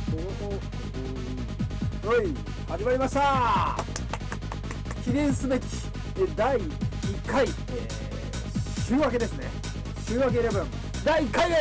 はい、始まりました。記念すべき第1回、週明けですね。週明け11第1回です。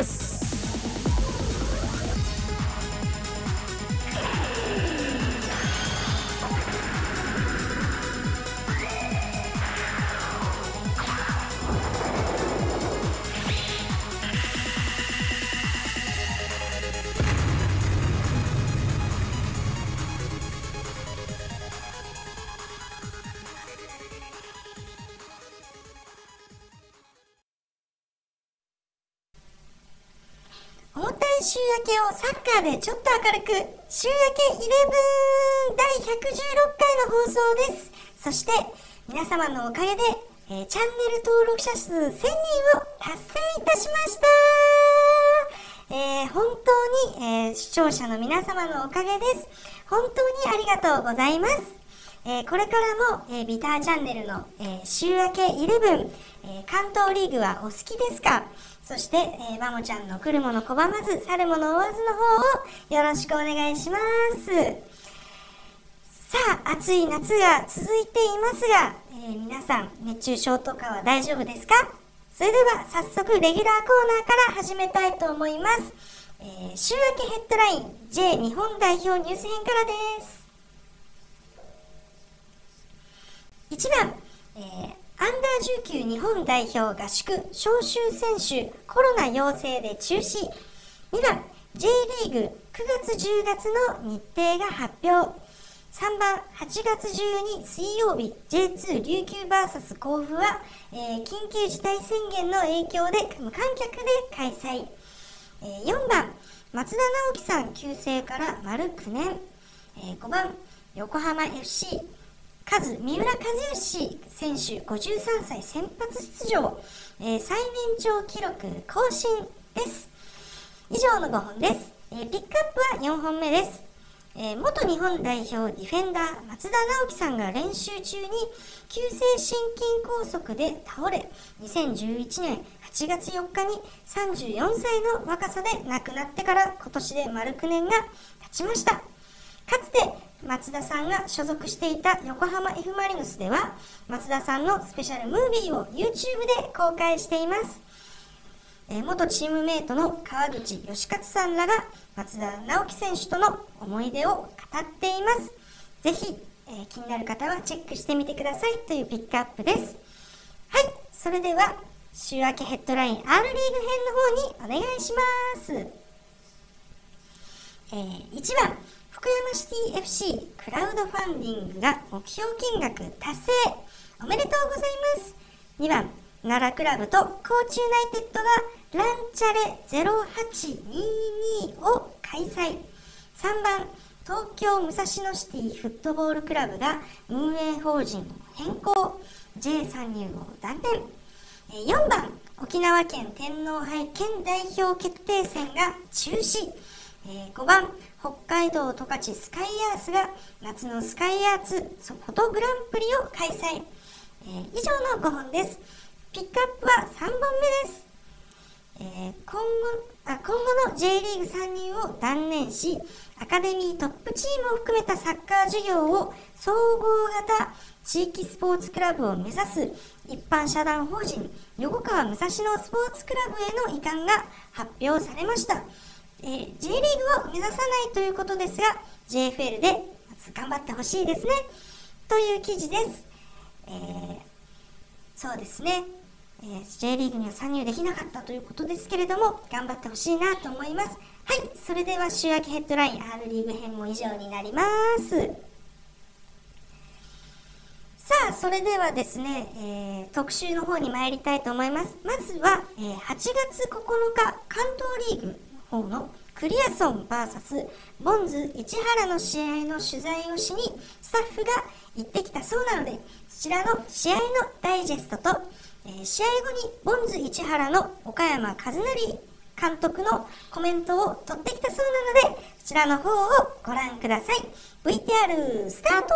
重たい週明けをサッカーでちょっと明るく、週明け11第116回の放送です。そして皆様のおかげで、チャンネル登録者数1000人を達成いたしました。本当に、視聴者の皆様のおかげです。本当にありがとうございます。これからも、ビターチャンネルの、週明け11、関東リーグはお好きですか？そして、バモちゃんの来るもの拒まず、去るもの追わずの方をよろしくお願いします。さあ、暑い夏が続いていますが、皆さん熱中症とかは大丈夫ですか？それでは早速レギュラーコーナーから始めたいと思います。週明けヘッドライン J 日本代表ニュース編からです。1番、アンダー19日本代表合宿招集選手コロナ陽性で中止。2番 J リーグ9月10月の日程が発表。3番8月12水曜日 J2 琉球 vs 甲府は、緊急事態宣言の影響で無観客で開催。4番松田直樹さん急逝から丸9年。5番横浜 FC三浦知良選手53歳先発出場、最年長記録更新です。以上の5本です。ピックアップは4本目です。元日本代表ディフェンダー松田直樹さんが練習中に急性心筋梗塞で倒れ、2011年8月4日に34歳の若さで亡くなってから今年で丸9年が経ちました。かつて松田さんが所属していた横浜 F マリノスでは松田さんのスペシャルムービーを YouTube で公開しています。元チームメイトの川口義勝さんらが松田直樹選手との思い出を語っています。ぜひ、気になる方はチェックしてみてくださいというピックアップです。はい、それでは週明けヘッドライン R リーグ編の方にお願いします。1番福山シティ FC クラウドファンディングが目標金額達成、おめでとうございます。2番奈良クラブと高知ユナイテッドがランチャレ0822を開催。3番東京武蔵野シティフットボールクラブが運営法人の変更 J 参入を断念。4番沖縄県天皇杯県代表決定戦が中止。5番北海道十勝スカイアースが夏のスカイアーツフォトグランプリを開催。以上の5本です。ピックアップは3本目です。今後の J リーグ参入を断念し、アカデミートップチームを含めたサッカー事業を総合型地域スポーツクラブを目指す一般社団法人横川武蔵野スポーツクラブへの移管が発表されました。J リーグを目指さないということですが JFL で頑張ってほしいですねという記事です。そうですね、J リーグには参入できなかったということですけれども頑張ってほしいなと思います。はい、それでは週明けヘッドライン R リーグ編も以上になります。さあ、それではですね、特集の方に参りたいと思います。まずは、8月9日関東リーグ方のクリアソン VS ボンズ市原の試合の取材をしにスタッフが行ってきたそうなので、そちらの試合のダイジェストと、試合後にボンズ市原の岡山和成監督のコメントを取ってきたそうなので、そちらの方をご覧ください。 VTR スタート。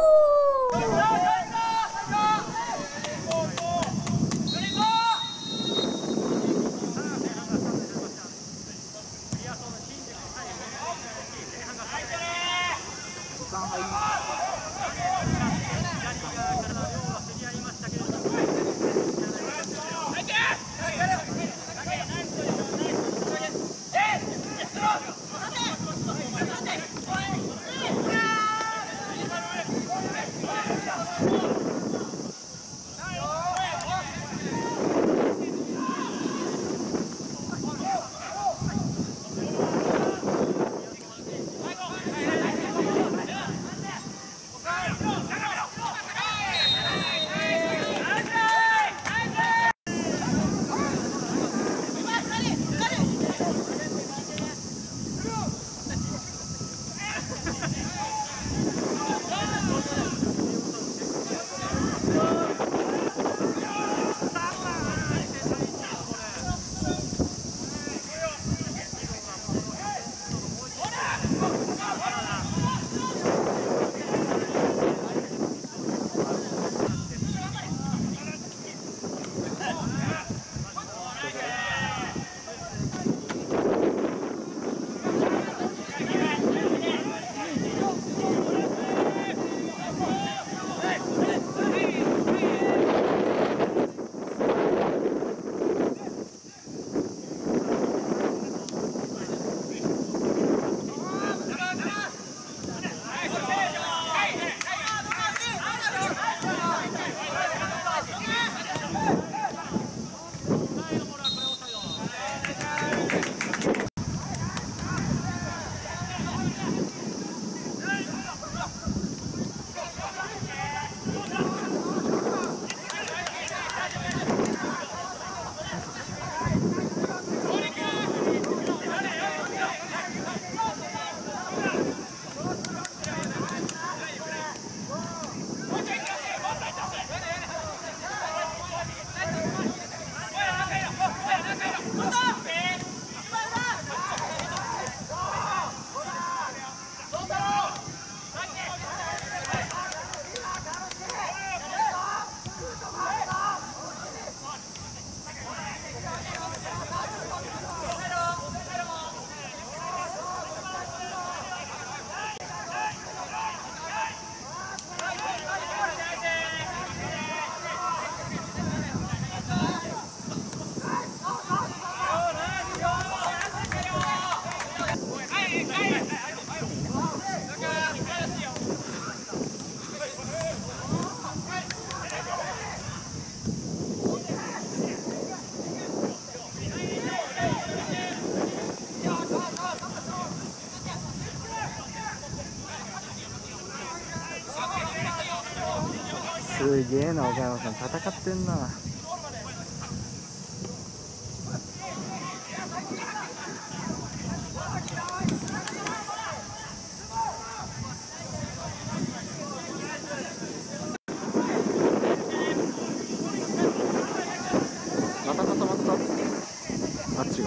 すげえな、岡山さん戦ってんな。また固まった。あっちが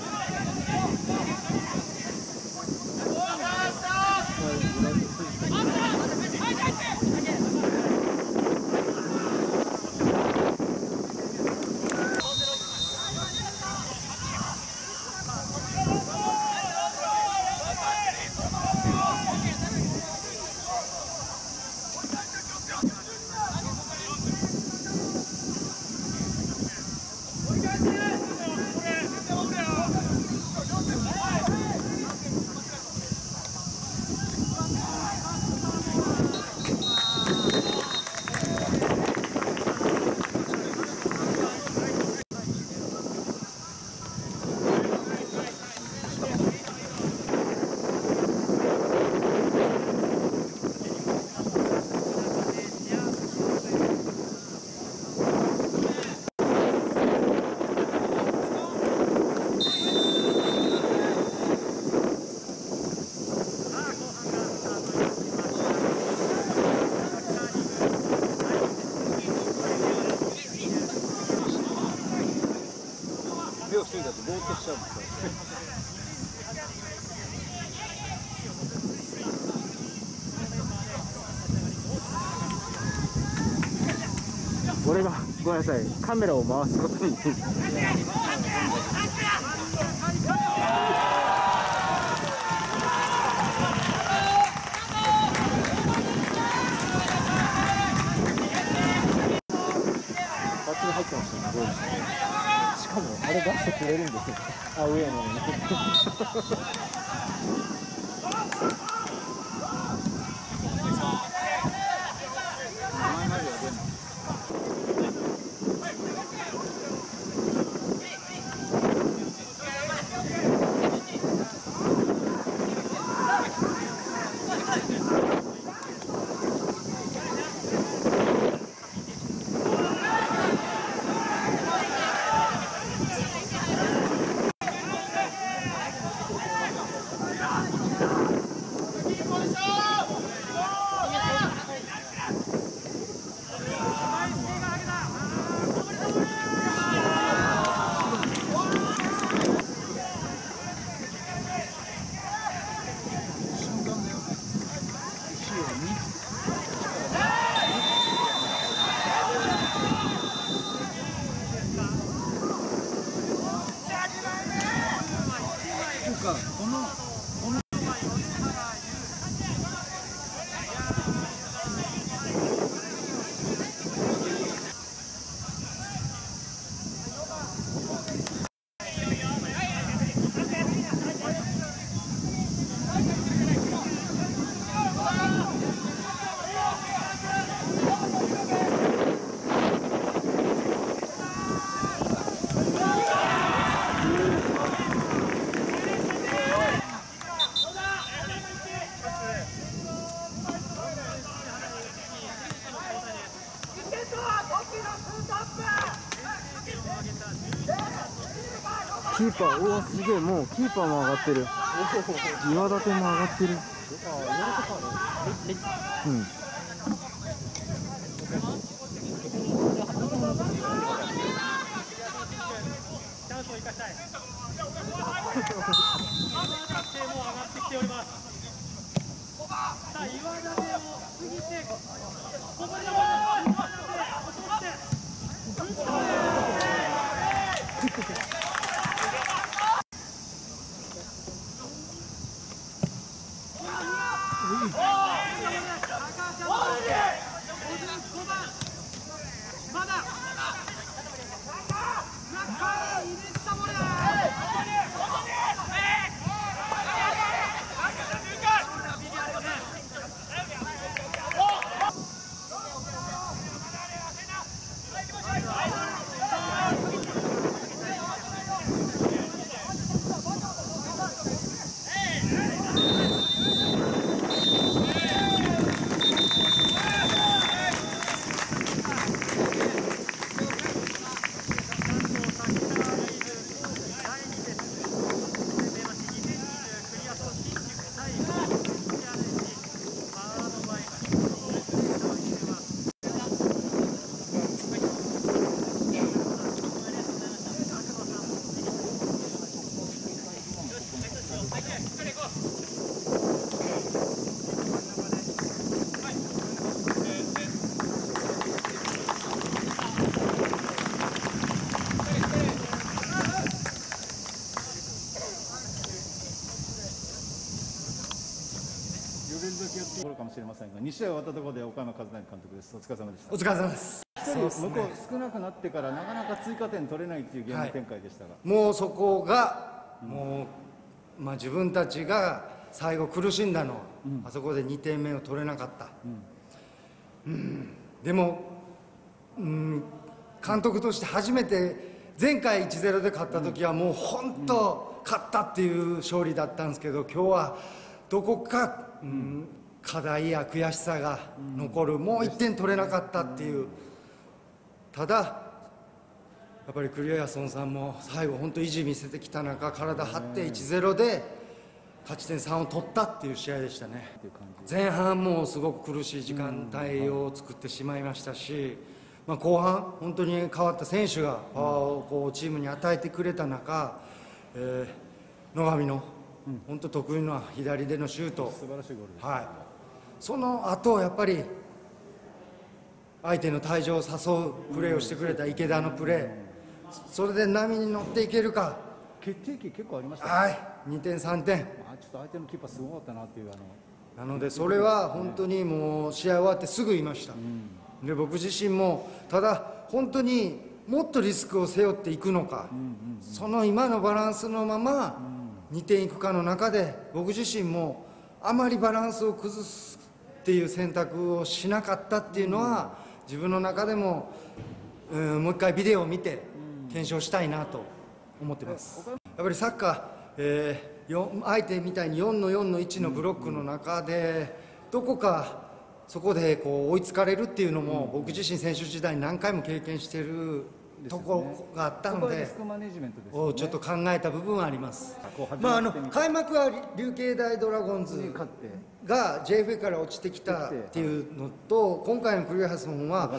秒過ぎだとぼーっとしちゃうんですよ。 俺がごめんなさい、カメラを回すことにバッチリ入ってましたね、ゴールして。しかもあれ出してくれるんですよ、アウェーなのにキーパー、うわすげえ、もうキーパーも上がってる。岩立も上がってる。うん。 ところかもしれませんが、2試合終わったところで岡山和成監督です。お疲れ様でした。 お疲れ様です。 向こう少なくなってからなかなか追加点取れないというゲーム展開でしたが、 もうそこが、もう、自分たちが最後苦しんだのは、あそこで2点目を取れなかった、でも、監督として初めて前回 1-0 で勝った時はもう本当勝ったっていう勝利だったんですけど、今日はどこか、課題や悔しさが残る、もう1点取れなかったっていう。ただやっぱり栗谷孫さんも最後本当意地見せてきた中、体張って 1-0 で勝ち点3を取ったっていう試合でしたね。前半もすごく苦しい時間帯を作ってしまいましたし、後半本当に変わった選手がパワーをこうチームに与えてくれた中、野上の本当得意な左でのシュート、 素晴らしいゴールです。 はい、その後やっぱり相手の退場を誘うプレーをしてくれた池田のプレー、それで波に乗っていけるか。 決定機結構ありましたね。 はい、2点3点。 ちょっと相手のキーパーすごかったなっていうなのでそれは本当にもう試合終わってすぐ言いました、で僕自身もただ本当にもっとリスクを背負っていくのか、その今のバランスのまま2点いくかの中で、僕自身もあまりバランスを崩すっていう選択をしなかったっていうのは、自分の中でも、もう一回ビデオを見て検証したいなと思ってます。やっぱりサッカー、相手みたいに4の4の1のブロックの中でどこかそこでこう追いつかれるっていうのも、僕自身選手時代に何回も経験しているところがあったので、ちょっと考えた部分はあります。開幕は琉球大ドラゴンズが JFA から落ちてきたっていうのと、今回の栗原さんは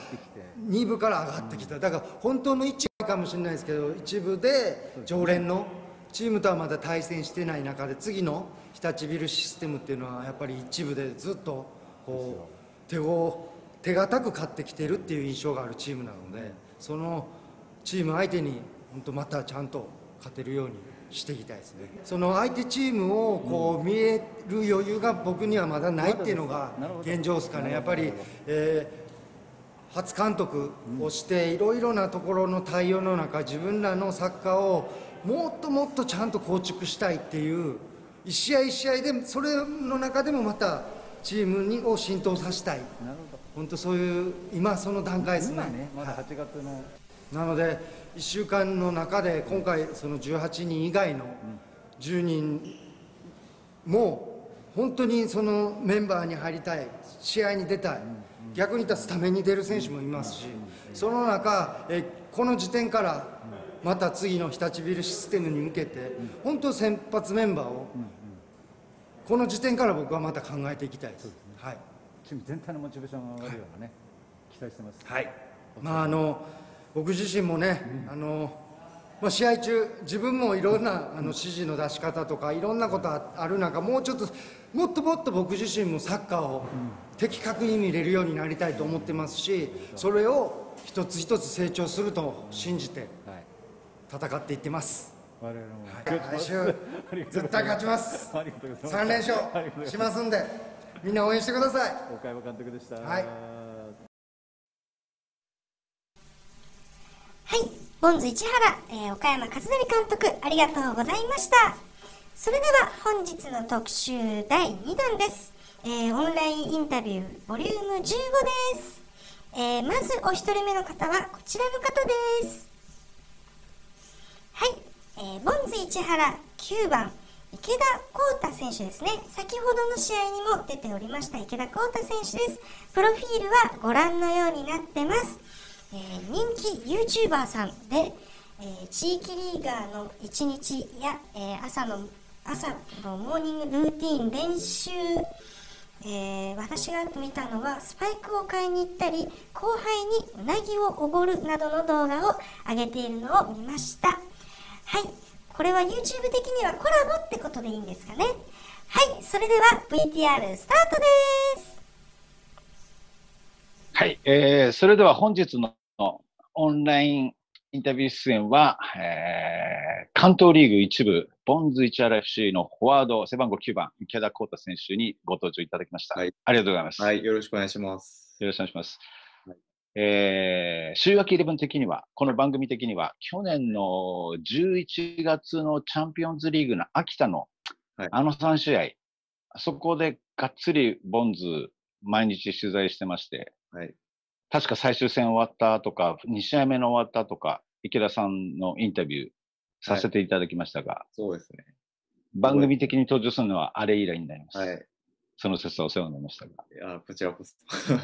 2部から上がってきた。だから本当の1かもしれないですけど、1部で常連のチームとはまだ対戦してない中で、次の日立ビルシステムっていうのはやっぱり1部でずっとこう手堅く勝ってきてるっていう印象があるチームなので、そのチーム相手に本当またちゃんと勝てるようにしていきたいですね。その相手チームをこう見える余裕が僕にはまだないっていうのが現状ですかね。やっぱり、初監督をしていろいろなところの対応の中、自分らのサッカーをもっともっとちゃんと構築したいっていう、一試合一試合でそれの中でもまたチームを浸透させたい。本当そういう今その段階ですね。 まだ8月の、 なので1週間の中で今回その18人以外の10人も本当にそのメンバーに入りたい、試合に出たい、逆に言ったらスタメンに出る選手もいますし、その中この時点からまた次の日立ビルシステムに向けて本当先発メンバーをこの時点から僕はまた考えていきたいです。はい、 チーム全体のモチベーションが上がるようなね、期待してます。 はい、僕自身もね、試合中自分もいろんな指示の出し方とかいろんなことある中、もうちょっともっともっと僕自身もサッカーを的確に見れるようになりたいと思ってますし、それを一つ一つ成長すると信じて戦っていってます。 我々も来週絶対勝ちます。3連勝しますんで、みんな応援してください。 岡山監督でした。 はい、 ボンズ市原、岡山和成監督、ありがとうございました。それでは本日の特集第2弾です。オンラインインタビューボリューム15です。まずお一人目の方はこちらの方です。はい、ボンズ市原9番池田幸太選手ですね。先ほどの試合にも出ておりました池田幸太選手です。プロフィールはご覧のようになってます。人気 YouTuber さんで、地域リーガーの1日や、朝のモーニングルーティン練習、私が見たのはスパイクを買いに行ったり後輩にうなぎをおごるなどの動画を上げているのを見ました。はい、これは YouTube 的にはコラボってことでいいんですかね。はい、それでは VTR スタートです。 はい、それでは本日のオンラインインタビュー出演は、関東リーグ1部ボンズ市原 FC のフォワード、背番号9番、池田浩太選手にご登場いただきました。 はい、 ありがとうございます。 はい、よろしくお願いします。 よろしくお願いします。 はい、 週明け11的には、この番組的には、去年の11月のチャンピオンズリーグの秋田の、あの3試合、そこでがっつりボンズ毎日取材してまして、確か最終戦終わったとか、2試合目の終わったとか、池田さんのインタビューさせていただきましたが、 そうですね。 番組的に登場するのはあれ以来になります。 はい。 その説はお世話になりましたが。 いや、こちらこそ。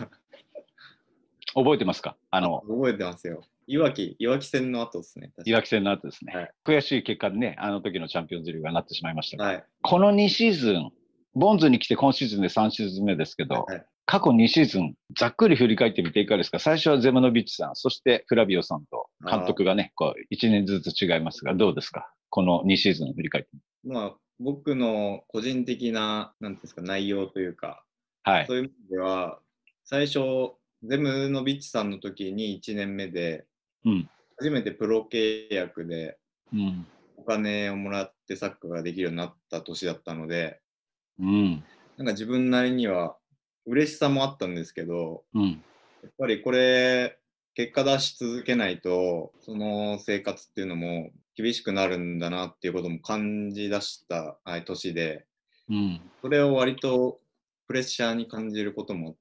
覚えてますか？ 覚えてますよ。いわき戦の後ですね。 いわき戦の後ですね。はい、悔しい結果でね、あの時のチャンピオンズリーグがなってしまいましたが、 はい、 この2シーズン、ボンズに来て今シーズンで3シーズン目ですけど、はい、過去2シーズン、ざっくり振り返ってみていかがですか？最初はゼムノビッチさん、そしてフラビオさんと監督がね、こう1年ずつ違いますが、どうですか？この2シーズンを振り返って。 まあ、僕の個人的な、なんていうんですか、内容というか、 はい、 そういう意味では、最初、ゼムノビッチさんの時に1年目で、初めてプロ契約でお金をもらってサッカーができるようになった年だったので、なんか自分なりには嬉しさもあったんですけど、やっぱりこれ結果出し続けないとその生活っていうのも厳しくなるんだなっていうことも感じ出した年で、それを割とプレッシャーに感じることもあって、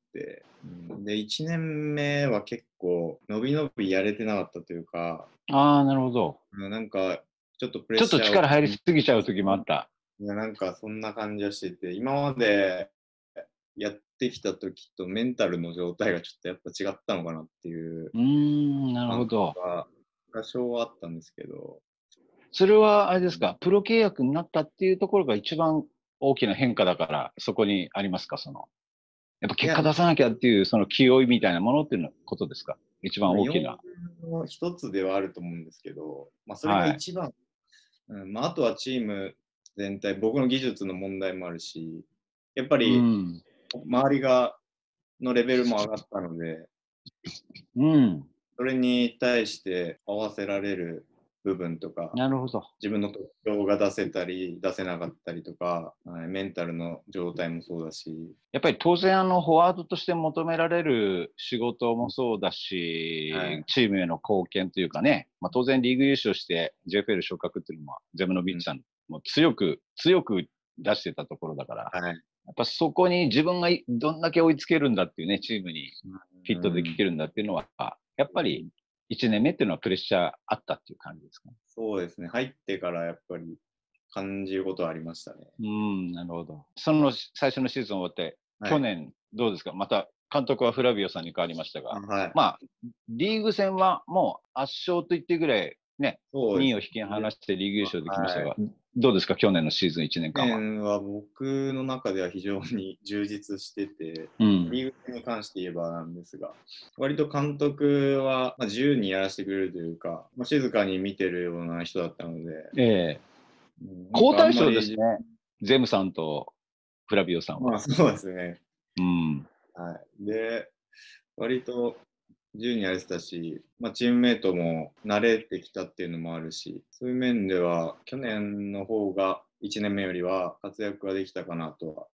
で1年目は結構伸び伸びやれてなかったというか、 なるほど。 なんかちょっとプレッシャーちょっと力入りすぎちゃう時もあった。 いや、なんかそんな感じはしてて、今までやってきた時とメンタルの状態がちょっとやっぱ違ったのかなっていう。 なるほど。 多少はあったんですけど。 それはあれですか、プロ契約になったっていうところが一番大きな変化だから、そこにありますか？やっぱ結果出さなきゃっていう、その気負いみたいなものっていうのことですか？一番大きな。 一つではあると思うんですけど、それが一番、あとはチーム全体、僕の技術の問題もあるし、やっぱり、周りのレベルも上がったので、それに対して合わせられる部分とか、 なるほど。 自分の特徴が出せたり出せなかったりとか、メンタルの状態もそうだし、 やっぱり当然フォワードとして求められる仕事もそうだし、チームへの貢献というかね、当然リーグ優勝して JFL 昇格っていうのもゼムノビッチさんも強く出してたところだから、やっぱそこに自分がどんだけ追いつけるんだっていうね、チームにフィットできるんだっていうのは、やっぱり1年目っていうのはプレッシャーあったっていう感じですかね。 そうですね。入ってからやっぱり感じることはありましたね。 なるほど。その最初のシーズン終わって、去年どうですか？また監督はフラビオさんに変わりましたが、リーグ戦はもう圧勝と言ってぐらいね、2位を引き離してリーグ優勝できましたが、どうですか？去年のシーズン1年間は。 去年は僕の中では非常に充実してて、リーグ戦に関して言えばなんですが、割と監督は自由にやらせてくれるというか、静かに見てるような人だったので、 交代賞ですね。ゼムさんとフラビオさんは。 そうですね。で、割と自由にやれてたし、チームメイトも慣れてきたっていうのもあるし、そういう面では去年の方が1年目よりは活躍ができたかなとは。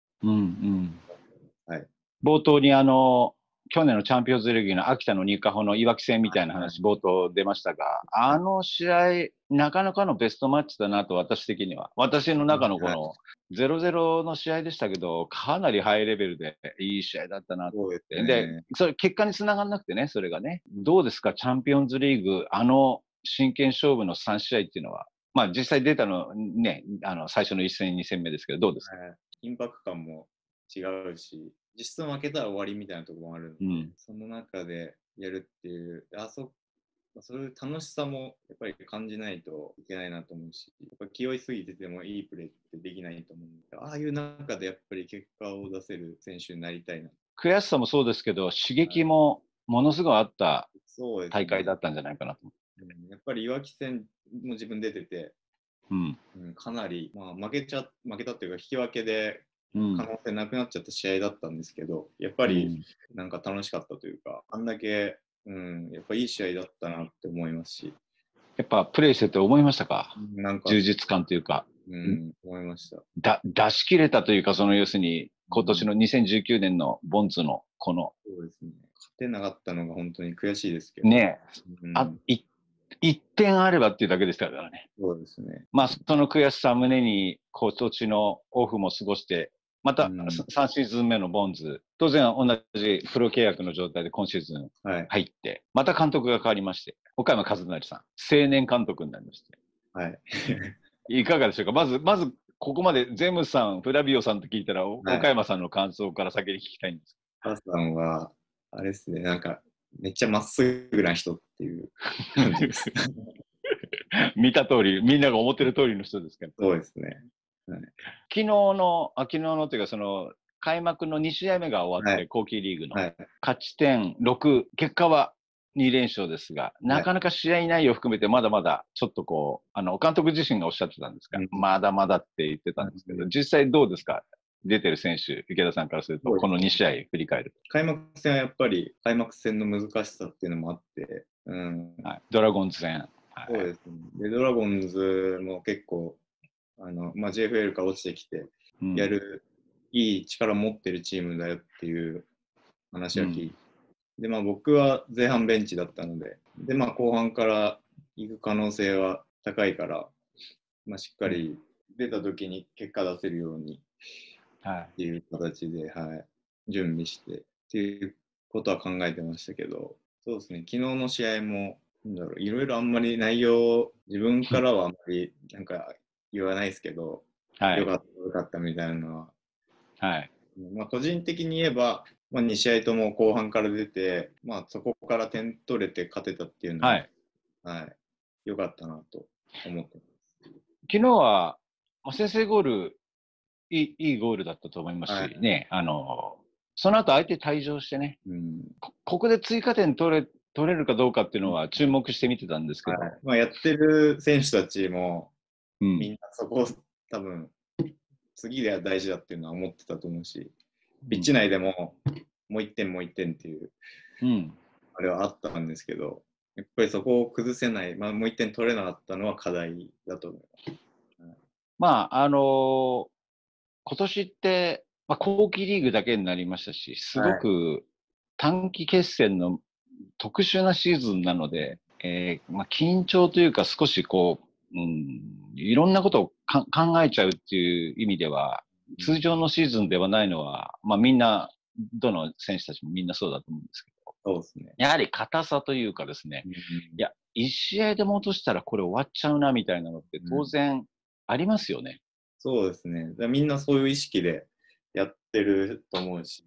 冒頭に去年のチャンピオンズリーグの秋田のニカホのいわき戦みたいな話、冒頭出ましたが、あの試合、なかなかのベストマッチだなと、私的には。私の中のこの 0-0 の試合でしたけど、かなりハイレベルでいい試合だったなと思って。で、それ結果につながらなくてね、それがね。どうですか、チャンピオンズリーグ、真剣勝負の3試合っていうのは。実際出たのね、最初の1戦、2戦目ですけど、どうですか？ 緊迫感も違うし、実質負けたら終わりみたいなところもあるので、その中でやるっていう、そういう楽しさもやっぱり感じないといけないなと思うし、やっぱ気負いすぎててもいいプレーってできないと思うので、ああいう中でやっぱり結果を出せる選手になりたいな。 悔しさもそうですけど、刺激もものすごいあった大会だったんじゃないかなと思う。 やっぱりいわき戦も自分出てて、かなり、負けたっていうか引き分けで可能性なくなっちゃった試合だったんですけど、やっぱりなんか楽しかったというか、あんだけ、やっぱいい試合だったなって思いますし。 やっぱプレイしてて思いましたか？なんか充実感というか。 思いました。 出し切れたというか、その要するに、今年の2019年のボンズのこの。 そうですね。勝てなかったのが本当に悔しいですけど。 ねえ。1点あればっていうだけでしたからね。 そうですね。 まあ、その悔しさ胸に、今年のオフも過ごして、また3シーズン目のボンズ、当然同じプロ契約の状態で今シーズン入って、また監督が変わりまして、岡山和成さん、青年監督になりまして。 はい。 いかがでしょうか。まず、ここまでゼムさん、フラビオさんと聞いたら、岡山さんの感想から先に聞きたいんです。 岡さんは、あれですね、なんか、めっちゃまっすぐな人っていう感じです。 見た通り、みんなが思ってる通りの人ですけど。 そうですね。 はい、昨日のというか、その、開幕の2試合目が終わって、後期リーグの、勝ち点6、結果は2連勝ですが、なかなか試合内容を含めてまだまだ、ちょっとこう、監督自身がおっしゃってたんですが、まだまだって言ってたんですけど、実際どうですか？出てる選手、池田さんからすると、この2試合振り返ると。 開幕戦はやっぱり、開幕戦の難しさっていうのもあって、 ドラゴンズ戦。 そうですね。で、ドラゴンズも結構、JFL から落ちてきて、やる、いい力を持ってるチームだよっていう話は聞いて、で、僕は前半ベンチだったので、で、後半から行く可能性は高いから、しっかり出た時に結果出せるようにっていう形で、準備してっていうことは考えてましたけど、そうですね、昨日の試合も、いろいろあんまり内容、自分からはあんまりなんか言わないですけど、よかったみたいなのは、個人的に言えば、2試合とも後半から出て、そこから点取れて勝てたっていうのは、よかったなと思ってます。 昨日は、先制ゴール、いいゴールだったと思いますしね、その後相手退場してね、ここで追加点取れるかどうかっていうのは注目して見てたんですけど。 やってる選手たちも、みんなそこを多分、次では大事だっていうのは思ってたと思うし、ピッチ内でも、もう1点っていう、あれはあったんですけど、やっぱりそこを崩せない、もう1点取れなかったのは課題だと思います。今年って、後期リーグだけになりましたし、すごく短期決戦の特殊なシーズンなので、緊張というか少しこう、いろんなことを考えちゃうっていう意味では、通常のシーズンではないのは、みんな、どの選手たちもみんなそうだと思うんですけど、 そうですね。 やはり硬さというかですね、いや、1試合でも落としたらこれ終わっちゃうなみたいなのって当然ありますよね。 そうですね。みんなそういう意識でやってると思うし、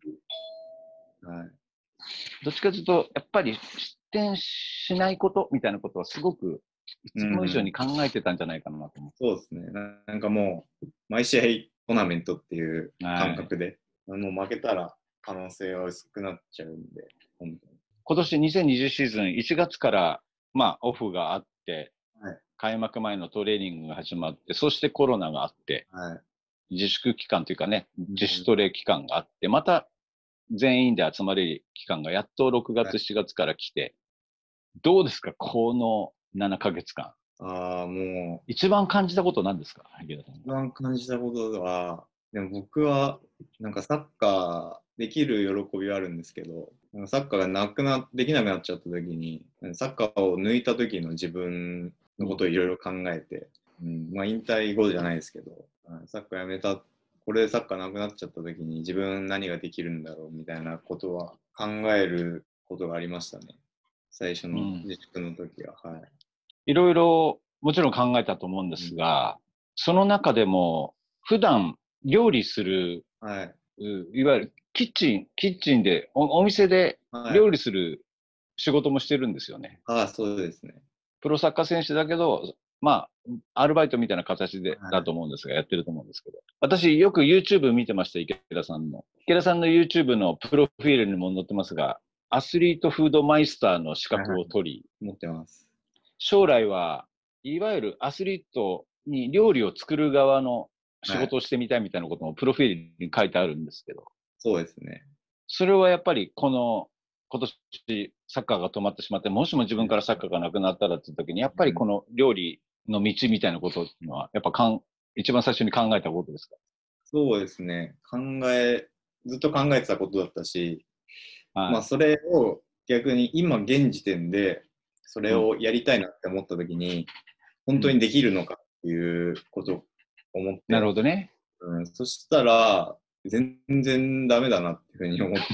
どっちかというと、やっぱり失点しないことみたいなことはすごくいつも以上に考えてたんじゃないかなと思う。 そうですね。なんかもう、毎試合トーナメントっていう感覚で、もう負けたら可能性は薄くなっちゃうんで、本当に。 今年2020シーズン1月からオフがあって、開幕前のトレーニングが始まって、そしてコロナがあって、自粛期間というかね、自主トレ期間があって、また全員で集まれる期間がやっと6月、7月から来て、どうですか、この7ヶ月間。 もう。 一番感じたこと何ですか？ 一番感じたことは、でも僕は、なんかサッカーできる喜びはあるんですけど、サッカーができなくなっちゃった時に、サッカーを抜いた時の自分のことをいろいろ考えて、引退後じゃないですけど、サッカーやめた、これでサッカーなくなっちゃった時に自分何ができるんだろうみたいなことは考えることがありましたね。最初の自粛の時は。 いろいろもちろん考えたと思うんですが、その中でも普段料理する、いわゆるキッチンでお店で料理する仕事もしてるんですよね。 そうですね。 プロサッカー選手だけど、アルバイトみたいな形でだと思うんですが、やってると思うんですけど。私よく YouTube 見てました、池田さんの。池田さんの YouTube のプロフィールにも載ってますが、アスリートフードマイスターの資格を取り、 持ってます。 将来はいわゆるアスリートに料理を作る側の仕事をしてみたいみたいなこともプロフィールに書いてあるんですけど。 そうですね。 それはやっぱり今年サッカーが止まってしまって、もしも自分からサッカーがなくなったらっていう時に、やっぱりこの料理の道みたいなことっていうのは、やっぱ一番最初に考えたことですか？ そうですね。ずっと考えてたことだったし、 はい、 まあそれを逆に今現時点でそれをやりたいなって思った時に、本当にできるのかっていうことを思って。 なるほどね。 そしたら、全然ダメだなっていうふうに思って。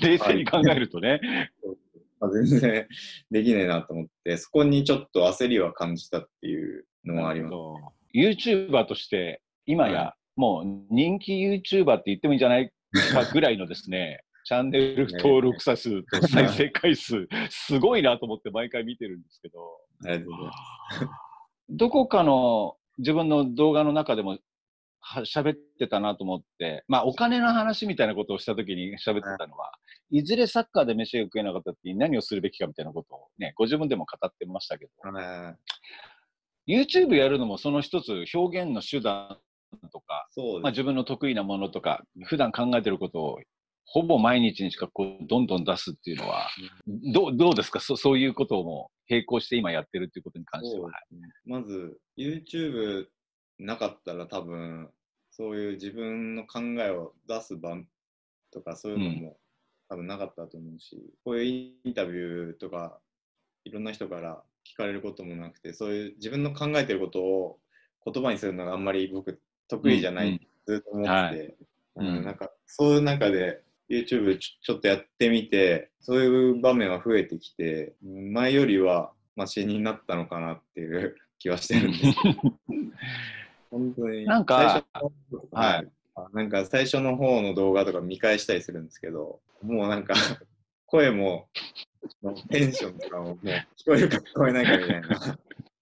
冷静に考えるとね。 全然できねえなと思って、そこにちょっと焦りは感じたっていうのはあります。 YouTuber として今やもう人気 YouTuber って言ってもいいんじゃないかぐらいのですね、チャンネル登録者数と再生回数、すごいなと思って毎回見てるんですけど、 ありがとうございます。 どこかの自分の動画の中でも喋ってたなと思って、まあお金の話みたいなことをしたときに喋ってたのは、いずれサッカーで飯が食えなかった時に何をするべきかみたいなことをね、ご自分でも語ってましたけど、YouTube やるのもその一つ表現の手段とか、まあ、自分の得意なものとか、普段考えてることをほぼ毎日にしかこうどんどん出すっていうのは、どうですか？そういうことをも並行して今やってるっていうことに関しては。 まず YouTube なかったら多分そういう自分の考えを出す場とかそういうのも多分なかったと思うし、こういうインタビューとかいろんな人から聞かれることもなくて、そういう自分の考えてることを言葉にするのがあんまり僕得意じゃないってずっと思ってて、なんかそういう中で YouTube ちょっとやってみて、そういう場面は増えてきて、前よりはマシになったのかなっていう気はしてるんですけど本当になんかなんか最初の方の動画とか見返したりするんですけど、もうなんか声もテンションとかももう聞こえるか聞こえないかみたいな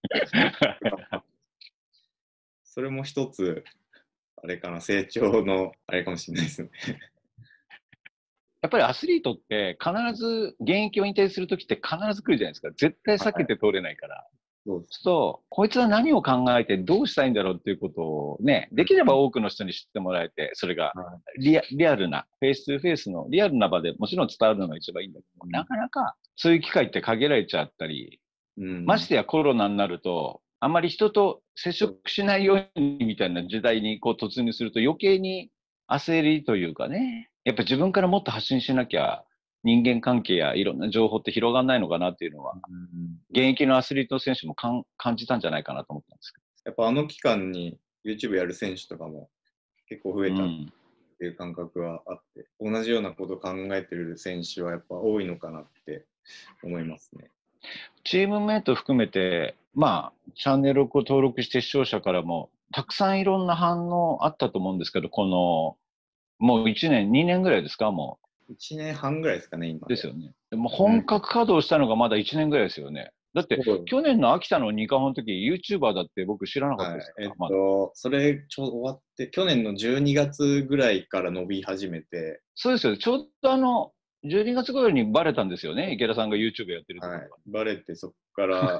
それも一つあれかな、成長のあれかもしれないですねやっぱりアスリートって必ず現役を引退するときって必ず来るじゃないですか。絶対避けて通れないから。そうすると、こいつは何を考えてどうしたいんだろうっていうことをね、できれば多くの人に知ってもらえて、それがリアルな、フェイス2フェイスのリアルな場でもちろん伝わるのが一番いいんだけど、なかなかそういう機会って限られちゃったり、ましてやコロナになると、あんまり人と接触しないようにみたいな時代にこう突入すると余計に焦りというかね、やっぱ自分からもっと発信しなきゃ人間関係やいろんな情報って広がらないのかなっていうのは、現役のアスリート選手も感じたんじゃないかなと思ったんですけど。 やっぱあの期間に YouTube やる選手とかも結構増えたっていう感覚はあって、同じようなことを考えてる選手はやっぱ多いのかなって思いますね。 チームメイト含めて、まあ、チャンネルを登録して視聴者からも、たくさんいろんな反応あったと思うんですけど、この、もう1年、2年ぐらいですか、もう。1年半ぐらいですかね、今。 ですよね。でも本格稼働したのがまだ1年ぐらいですよね。だって、去年の秋田のニカホの時、YouTuber だって僕知らなかったですから。 それちょうど終わって、去年の12月ぐらいから伸び始めて。 そうですよ。ちょうど12月ぐらいにバレたんですよね、池田さんが YouTube やってるってことは。 バレて、そこから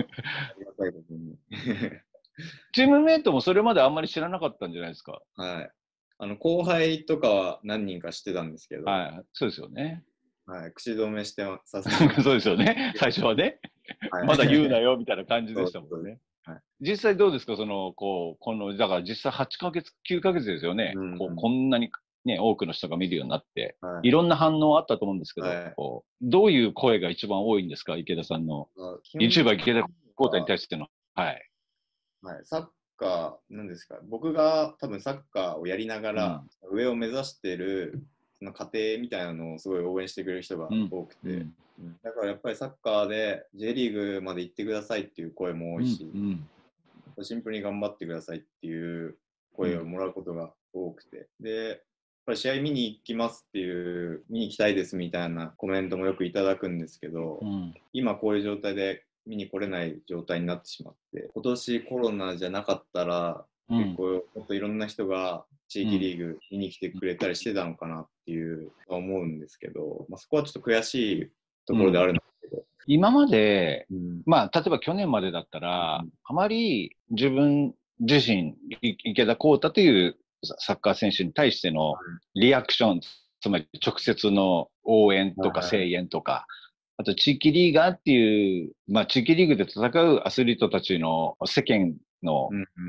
チームメイトもそれまであんまり知らなかったんじゃないですか。 はい。後輩とかは何人か知ってたんですけど。 はい、そうですよね。 はい、口止めしてさせてそうですよね、最初はね。まだ言うなよみたいな感じでしたもんね。実際どうですか、だから実際8ヶ月、9ヶ月ですよね。こんなにね、多くの人が見るようになって、いろんな反応あったと思うんですけど、どういう声が一番多いんですか、池田さんの。YouTuber 池田浩太に対しての。はい。 サッカー、なんですか、僕が多分サッカーをやりながら、上を目指してる、その過程みたいなのをすごい応援してくれる人が多くて、だからやっぱりサッカーで J リーグまで行ってくださいっていう声も多いし、シンプルに頑張ってくださいっていう声をもらうことが多くて、で、やっぱり試合見に行きますっていう、見に行きたいですみたいなコメントもよくいただくんですけど、今こういう状態で見に来れない状態になってしまって、今年コロナじゃなかったら、結構もっといろんな人が地域リーグ見に来てくれたりしてたのかなっていう思うんですけど、そこはちょっと悔しいところであるんですけど。 今まで、例えば去年までだったら、あまり自分自身、池田浩太というサッカー選手に対してのリアクション、つまり直接の応援とか声援とか、あと地域リーガーっていう、地域リーグで戦うアスリートたちの世間の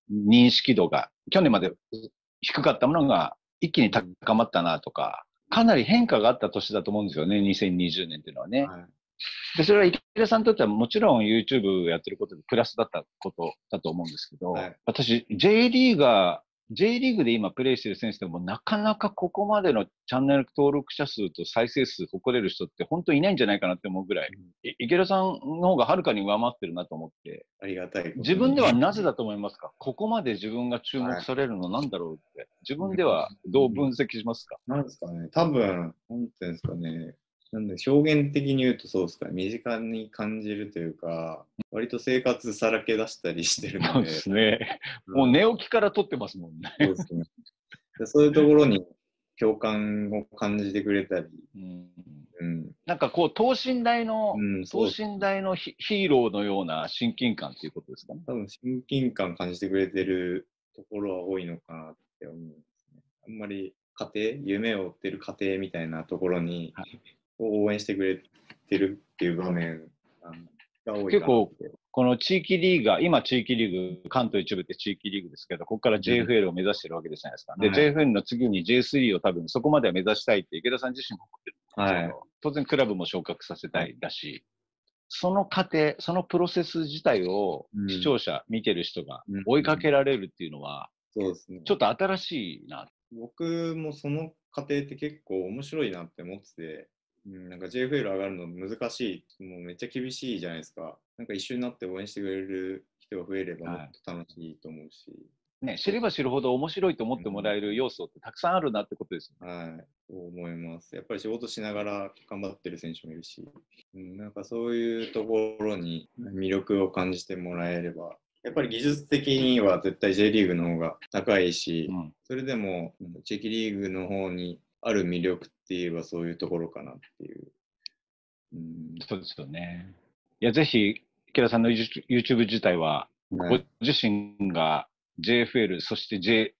認識度が、去年まで低かったものが一気に高まったなとか、かなり変化があった年だと思うんですよね、2020年っていうのはね。はい、で、それは池田さんにとってはもちろん YouTube やってることでプラスだったことだと思うんですけど、はい、私、J リーグで今プレイしてる選手でもなかなかここまでのチャンネル登録者数と再生数誇れる人って本当にいないんじゃないかなって思うぐらい、池田さんの方がはるかに上回ってるなと思って。 ありがたい。 自分ではなぜだと思いますか？ここまで自分が注目されるのなんだろうって、自分ではどう分析しますか？ なんですかね、多分、なんていうんですかね、なんで表現的に言うとそうですかね、身近に感じるというか、割と生活さらけ出したりしてるので。 そうですね。もう寝起きから撮ってますもんね。 そうですね。そういうところに共感を感じてくれたり。 なんかこう、等身大のヒーローのような親近感っていうことですかね。 多分親近感感じてくれてるところは多いのかなって思うんですね。あんまり夢を追ってる家庭みたいなところに、応援してくれてるっていう場面が多いかなって。 結構、この地域リーグが、今地域リーグ、関東一部って地域リーグですけど、ここから JFL を目指してるわけじゃないですか。で、JFL の次に J3 を多分そこまでは目指したいって池田さん自身も思ってるんですけど、当然クラブも昇格させたいだし、その過程、そのプロセス自体を視聴者、見てる人が追いかけられるっていうのは、 そうですね。 ちょっと新しいな。 僕もその過程って結構面白いなって思ってて、なんか JFL 上がるの難しい、もうめっちゃ厳しいじゃないですか。なんか一緒になって応援してくれる人が増えればもっと楽しいと思うし。 ね、知れば知るほど面白いと思ってもらえる要素ってたくさんあるなってことですよね。 はい、そう思います。やっぱり仕事しながら頑張ってる選手もいるし、なんかそういうところに魅力を感じてもらえれば、やっぱり技術的には絶対 J リーグの方が高いし、それでも地域リーグの方にある魅力って言えばそういうところかなっていう。 そうですよね。いや、ぜひ、池田さんの YouTube 自体は、ご自身が JFL、そして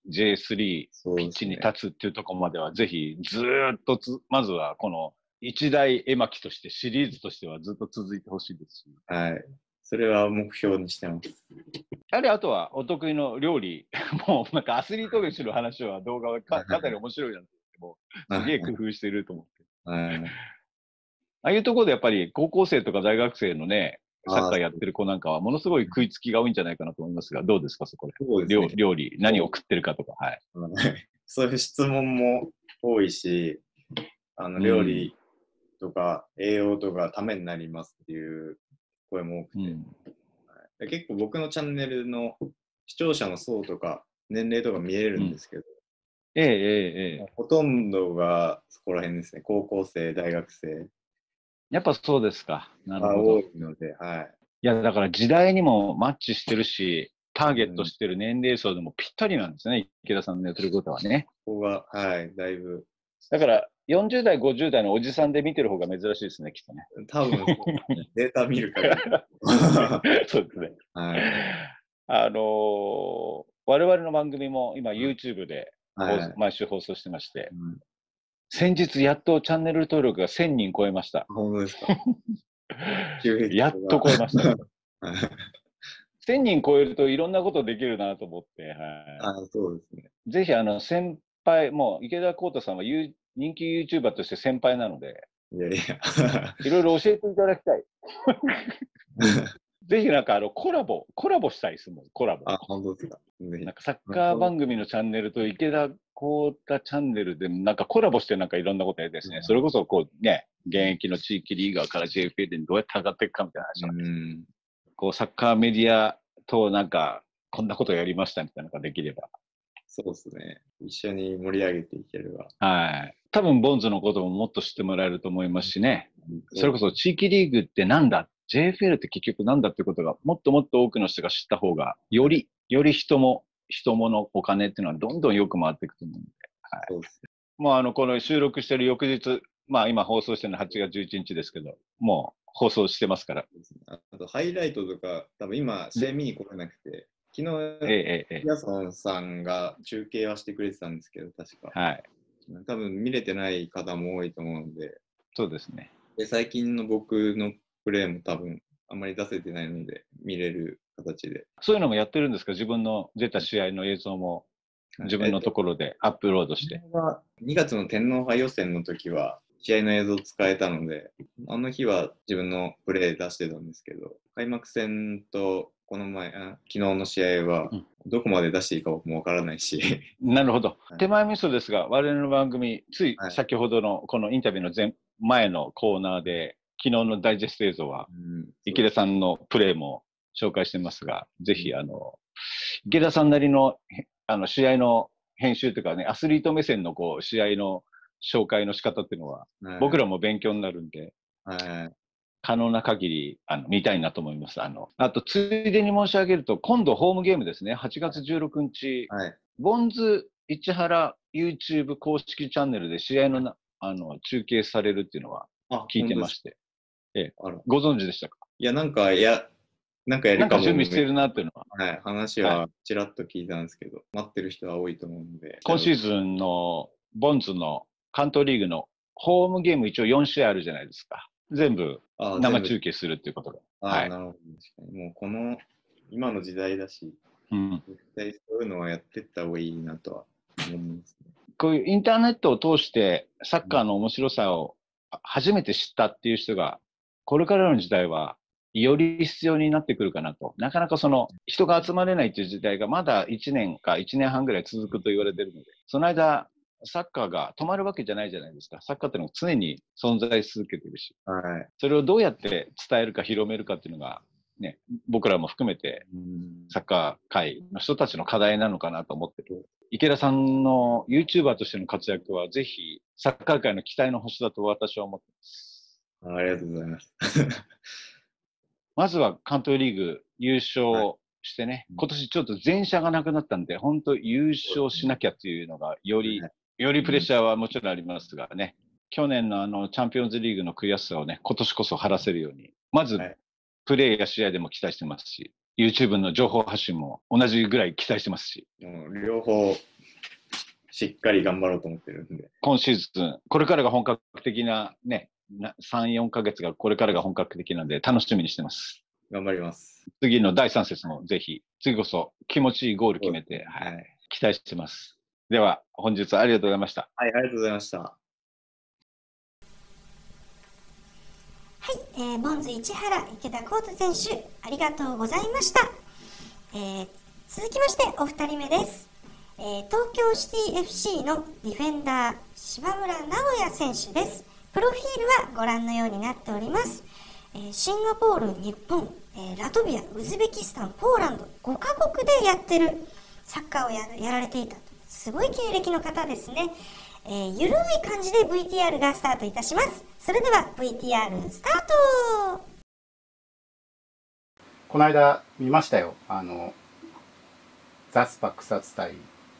J3 ピッチに立つっていうところまでは、ぜひずっとまずはこの一大絵巻として、シリーズとしてはずっと続いてほしいですし。 はい。それは目標にしてます。 あとはお得意の料理、もうなんかアスリート飯の話は動画はかなり面白いなんですけど、すげえ工夫してると思って。ああいうところでやっぱり高校生とか大学生のね、サッカーやってる子なんかはものすごい食いつきが多いんじゃないかなと思いますが、どうですか、そこで。料理、何を食ってるかとか。はい。 そういう質問も多いし、料理とか栄養とかためになりますっていう声も多くて、結構僕のチャンネルの視聴者の層とか年齢とか見えるんですけど、ほとんどがそこら辺ですね。高校生、大学生。 やっぱそうですか。なるほど。 多いので、はい。 いや、だから時代にもマッチしてるし、ターゲットしてる年齢層でもぴったりなんですね、池田さんのやってることはね。 ここが、はい、だいぶ。 だから、40代、50代のおじさんで見てる方が珍しいですね、きっとね。 多分、データ見るから。 そうですね。 はい。 我々の番組も今 YouTube で、毎週放送してまして、先日やっとチャンネル登録が1000人超えました。 本当ですか？ やっと超えました。1000人超えるといろんなことできるなと思って、 そうですね。 ぜひ先輩、もう池田浩太さんは人気 YouTuber として先輩なので、 いろいろ教えていただきたい。ぜひなんかコラボしたいですもん、コラボ。 本当ですか。 なんかサッカー番組のチャンネルと池田浩太チャンネルでなんかコラボしてなんかいろんなことやりたいですね。それこそこうね、現役の地域リーガーから JFL にどうやって上がっていくかみたいな話。こうサッカーメディアとなんかこんなことやりましたみたいなのができれば。 そうですね。一緒に盛り上げていければ。 はい。多分ボンズのことももっと知ってもらえると思いますしね。それこそ地域リーグってなんだ、JFL って結局なんだってことがもっともっと多くの人が知った方が、より人物お金っていうのはどんどんよく回っていくと思うんで。はい。そうですね。もうこの収録してる翌日、まあ今放送してるの8月11日ですけど、もう放送してますから。 あとハイライトとか、多分今試合見に来れなくて、昨日、ヤソンさんが中継はしてくれてたんですけど、確か。 はい。 多分見れてない方も多いと思うので。 そうですね。 で、最近の僕のプレーも多分あんまり出せてないので、見れる形で。 そういうのもやってるんですか？自分の出た試合の映像も自分のところでアップロードして。 2月の天皇杯予選の時は試合の映像使えたので、あの日は自分のプレー出してたんですけど、開幕戦とこの前、昨日の試合はどこまで出していいか僕もわからないし。 なるほど。手前味噌ですが、我々の番組、つい先ほどのこのインタビューの前のコーナーで、昨日のダイジェスト映像は、池田さんのプレーも紹介してますが、ぜひ、池田さんなりの、試合の編集というかね、アスリート目線の試合の紹介の仕方っていうのは、僕らも勉強になるんで、可能な限り見たいなと思います。あと、ついでに申し上げると、今度ホームゲームですね、8月16日、ボンズ市原 YouTube 公式チャンネルで試合の中継されるっていうのは聞いてまして、ご存知でしたか？ いや、なんかやるかも。 準備してるなっていうのは。 はい、話はちらっと聞いたんですけど、待ってる人は多いと思うので。 今シーズンのボンズの関東リーグのホームゲーム一応4試合あるじゃないですか。全部生中継するっていうことで。 なるほど。確かに。もうこの今の時代だし、絶対そういうのはやってった方がいいなとは思いますね。 こういうインターネットを通してサッカーの面白さを初めて知ったっていう人が、これからの時代はより必要になってくるかなと。なかなか人が集まれないっていう時代がまだ1年か1年半ぐらい続くと言われているので、その間、サッカーが止まるわけじゃないじゃないですか。サッカーってのは常に存在し続けてるし、それをどうやって伝えるか広めるかっていうのが、ね、僕らも含めてサッカー界の人たちの課題なのかなと思ってる。池田さんの YouTuber としての活躍はぜひサッカー界の期待の星だと私は思ってます。 ありがとうございます。 まずは関東リーグ優勝してね、今年ちょっと全社がなくなったんで、本当優勝しなきゃっていうのがよりプレッシャーはもちろんありますがね、去年のチャンピオンズリーグの悔しさをね、今年こそ晴らせるように、まずプレーや試合でも期待してますし、YouTube の情報発信も同じぐらい期待してますし。 両方しっかり頑張ろうと思ってるんで。 今シーズン、これからが本格的なね、3、4ヶ月がこれからが本格的なんで楽しみにしてます。 頑張ります。 次の第3節もぜひ、次こそ気持ちいいゴール決めて、期待してます。では、本日はありがとうございました。 はい、ありがとうございました。 はい、ボンズ市原池田浩太選手、ありがとうございました。続きまして、お二人目です。東京シティ FC のディフェンダー、島村直也選手です。プロフィールはご覧のようになっております。シンガポール、日本、ラトビア、ウズベキスタン、ポーランド、5カ国でやってるサッカーをやられていた。すごい経歴の方ですね。ゆるい感じで VTR がスタートいたします。それでは VTR スタート。 この間見ましたよ。ザスパ草津対、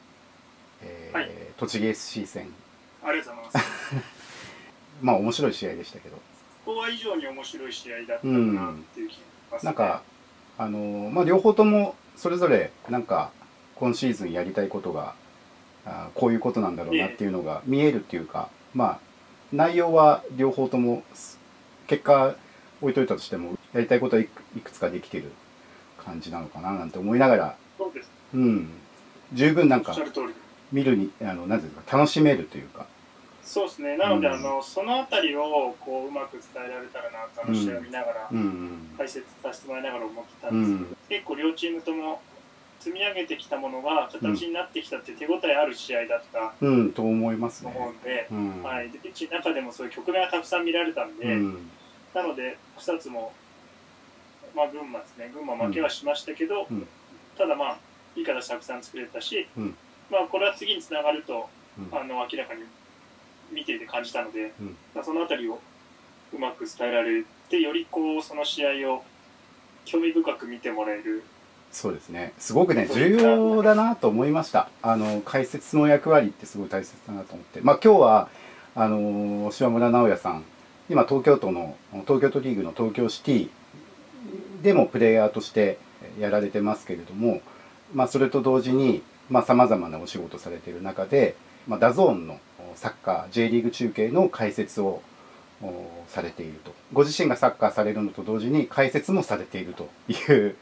栃木 SC 戦。 ありがとうございます。 まあ面白い試合でしたけど。 ここは以上に面白い試合だったなっていう気がしますね。 なんかまあ両方ともそれぞれなんか今シーズンやりたいことがこういうことなんだろうなっていうのが見えるっていうか、まあ内容は両方とも結果置いといたとしてもやりたいことはいくつかできてる感じなのかななんて思いながら、 そうです。 十分なんかおっしゃる通り見るになんていうか楽しめるというか。 そうですね。なので、そのあたりをこううまく伝えられたらなと試合を見ながら、解説させてもらいながら思ってたんですけど、結構両チームとも積み上げてきたものが形になってきたっていう手応えある試合だったと思いますね。 と思うんで、でピッチの中でもそういう局面がたくさん見られたんで、なので草津もまあ群馬ですね。群馬負けはしましたけど、ただまあいい形たくさん作れたし、まあこれは次につながると明らかに見ていて感じたので、そのあたりをうまく伝えられて、よりこうその試合を興味深く見てもらえる。 そうですね。すごくね重要だなと思いました。解説の役割ってすごい大切だなと思って、まあ今日は島村直也さん、今東京都リーグの東京シティでもプレイヤーとしてやられてますけれども、まあそれと同時にさまざまなお仕事されている中で、ダゾーンのサッカー J リーグ中継の解説をされていると。ご自身がサッカーされるのと同時に解説もされているという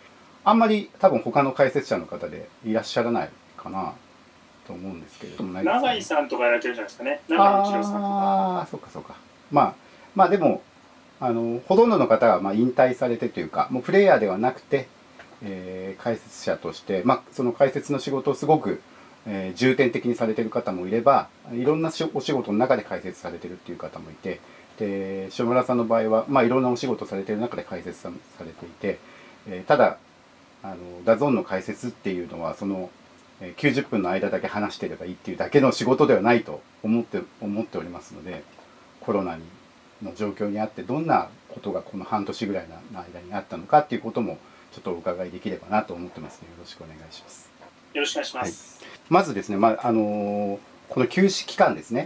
あんまり多分他の解説者の方でいらっしゃらないかなと思うんですけれども、 永井さんとかやられてるじゃないですかね。永井一郎さんとか。 ああ、そうかそうか。まあでもほとんどの方は引退されてというか、もうプレイヤーではなくて、解説者として、その解説の仕事をすごく、重点的にされている方もいれば、いろんなお仕事の中で解説されているっていう方もいて、で塩村さんの場合は、いろんなお仕事されている中で解説されていて、ただダゾーンの解説っていうのはその90分の間だけ話してればいいっていうだけの仕事ではないと思っておりますので、コロナの状況にあってどんなことがこの半年ぐらいの間にあったのかっていうこともちょっとお伺いできればなと思ってますので、よろしくお願いします。 よろしくお願いします。 はい、まずですね、この休止期間ですね、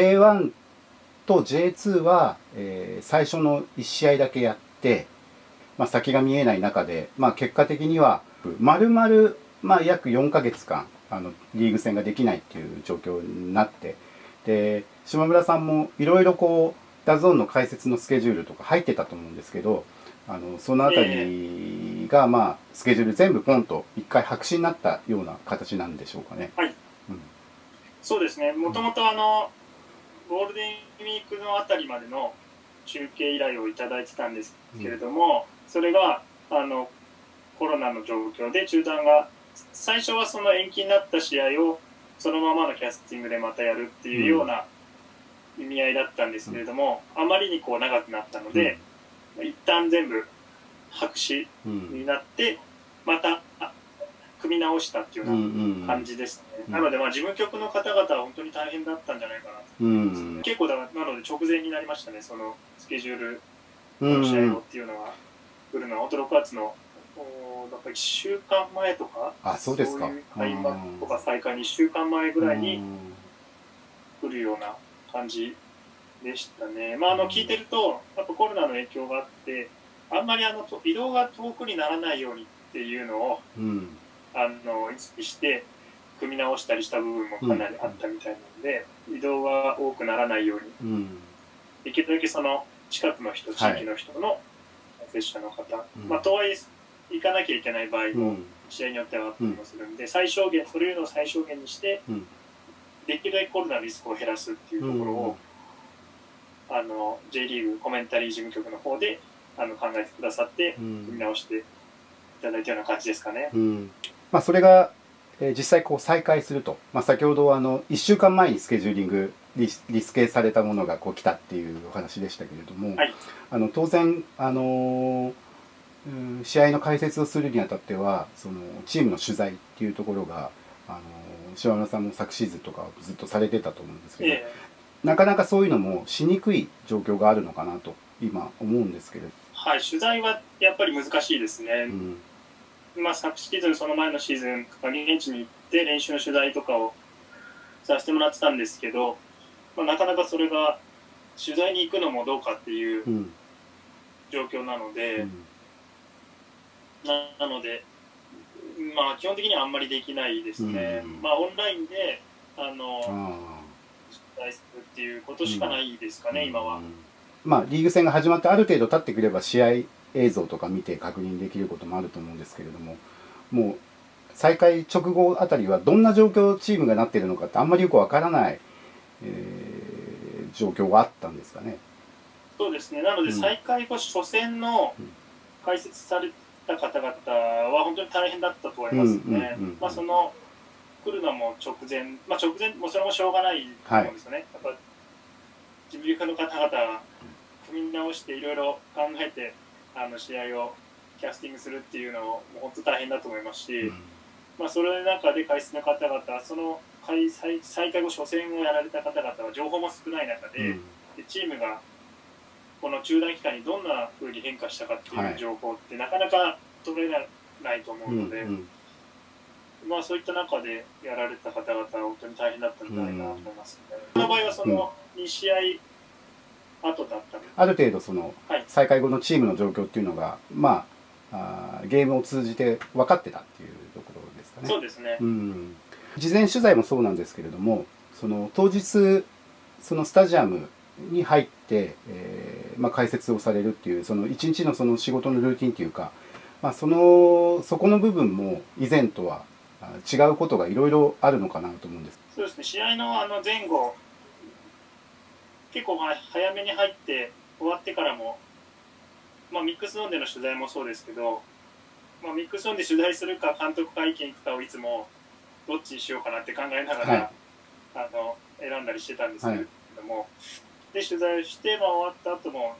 J1 と J2 は、最初の1試合だけやって、先が見えない中で、結果的には丸々、約4ヶ月間リーグ戦ができないっていう状況になって、で島村さんもいろいろこうダゾーンの解説のスケジュールとか入ってたと思うんですけど、そのあたりがスケジュール全部ポンと一回白紙になったような形なんでしょうかね。 はい、そうですね。もともとゴールデンウィークのあたりまでの中継依頼をいただいてたんですけれども、それがコロナの状況で中断が、最初はその延期になった試合をそのままのキャスティングでまたやるっていうような意味合いだったんですけれども、あまりにこう長くなったので、一旦全部白紙になって、また組み直したっていうような感じですね。なので事務局の方々は本当に大変だったんじゃないかなと思います。結構なので直前になりましたね、そのスケジュールの試合をっていうのは来るのは、本当6月のなんか1週間前とか、 そうですか、 そういう開幕とか再開に1週間前ぐらいに来るような感じでしたね。聞いてるとやっぱコロナの影響があって、あんまり移動が遠くにならないようにっていうのを、意識して組み直したりした部分もかなりあったみたいなので、移動が多くならないように、できるだけその近くの人、地域の人の接者の方、とはいえ行かなきゃいけない場合も試合によってはあったりもするんで、そういうのを最小限にして、できるだけコロナのリスクを減らすっていうところを、J リーグコメンタリー事務局の方で考えてくださって組み直していただいたような感じですかね。 それが、実際こう再開すると、先ほど1週間前にスケジューリングリスケされたものがこう来たっていうお話でしたけれども、当然試合の解説をするにあたってはそのチームの取材っていうところが島村さんも昨シーズンとかずっとされてたと思うんですけど、なかなかそういうのもしにくい状況があるのかなと今思うんですけれど。 はい、取材はやっぱり難しいですね。昨シーズン、その前のシーズン現地に行って練習の取材とかをさせてもらってたんですけど、なかなかそれが取材に行くのもどうかっていう状況なので、なので基本的にはあんまりできないですね。オンラインで取材するっていうことしかないですかね、今は。 リーグ戦が始まってある程度経ってくれば試合映像とか見て確認できることもあると思うんですけれども、もう再開直後あたりはどんな状況チームがなっているのかってあんまりよくわからない、状況があったんですかね。 そうですね。なので再開後初戦の解説された方々は本当に大変だったと思いますね。その来るのも直前もそれもしょうがないと思うんですよね。やっぱ事務局の方々が組み直していろいろ考えて試合をキャスティングするっていうのも本当大変だと思いますし、それの中で解説の方々、その再開後初戦をやられた方々は情報も少ない中で、チームがこの中断期間にどんな風に変化したかっていう情報ってなかなか取れないと思うので、そういった中でやられた方々は本当に大変だったんじゃないかなと思いますね。この場合はその2試合後だったので、 ある程度その再開後のチームの状況っていうのがゲームを通じて分かってたっていうところですかね。 そうですね。 事前取材もそうなんですけれども、その当日そのスタジアムに入って、解説をされるっていうその一日のその仕事のルーティンっていうか、 そこの部分も以前とは違うことがいろいろあるのかなと思うんです。 そうですね、試合の前後、結構早めに入って終わってからも、ミックスゾーンでの取材もそうですけど、ミックスゾーンで取材するか監督会見行くかをいつもどっちにしようかなって考えながら、選んだりしてたんですけれども、で取材して、終わった後も、